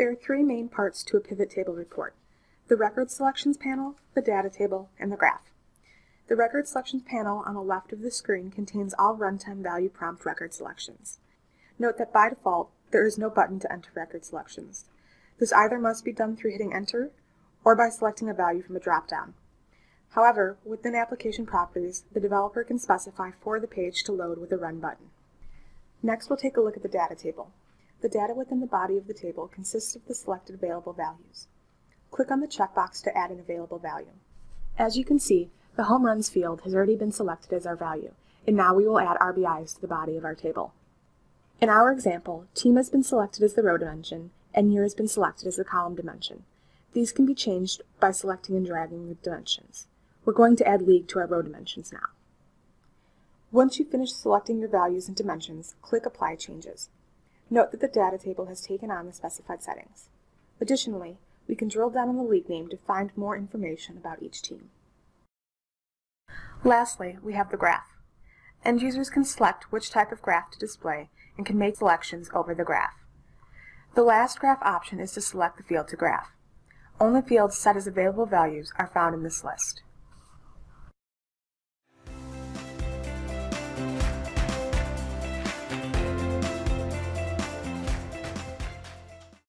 There are three main parts to a pivot table report: the record selections panel, the data table, and the graph. The record selections panel on the left of the screen contains all runtime value prompt record selections. Note that by default, there is no button to enter record selections. This either must be done through hitting enter or by selecting a value from a drop-down. However, within application properties, the developer can specify for the page to load with a run button. Next, we'll take a look at the data table. The data within the body of the table consists of the selected available values. Click on the checkbox to add an available value. As you can see, the home runs field has already been selected as our value, and now we will add RBIs to the body of our table. In our example, team has been selected as the row dimension, and year has been selected as the column dimension. These can be changed by selecting and dragging the dimensions. We're going to add league to our row dimensions now. Once you've finished selecting your values and dimensions, click Apply Changes. Note that the data table has taken on the specified settings. Additionally, we can drill down on the league name to find more information about each team. Lastly, we have the graph. End users can select which type of graph to display and can make selections over the graph. The last graph option is to select the field to graph. Only fields set as available values are found in this list.